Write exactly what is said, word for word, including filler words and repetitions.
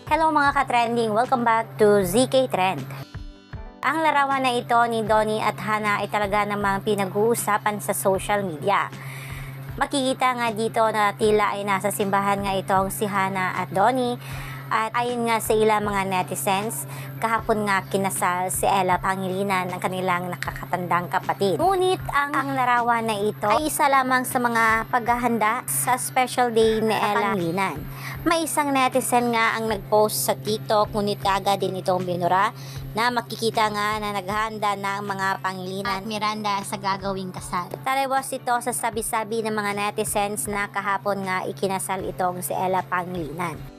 Hello mga ka-trending! Welcome back to Z K Trend. Ang larawan na ito ni Donnie at Hannah ay talaga namang pinag-uusapan sa social media. Makikita nga dito na tila ay nasa simbahan nga itong si Hannah at Donnie. At ayon nga sa ilang mga netizens, kahapon nga kinasal si Ella Pangilinan ng kanilang nakakatandang kapatid. Ngunit ang, ang larawan na ito ay isa lamang sa mga paghahanda sa special day ni Ella Pangilinan. May isang netizen nga ang nag-post sa TikTok, ngunit agad din itong binura na makikita nga na naghahanda na ang mga Pangilinan at Miranda sa gagawing kasal. Taliwas ito sa sabi-sabi ng mga netizens na kahapon nga ikinasal itong si Ella Pangilinan.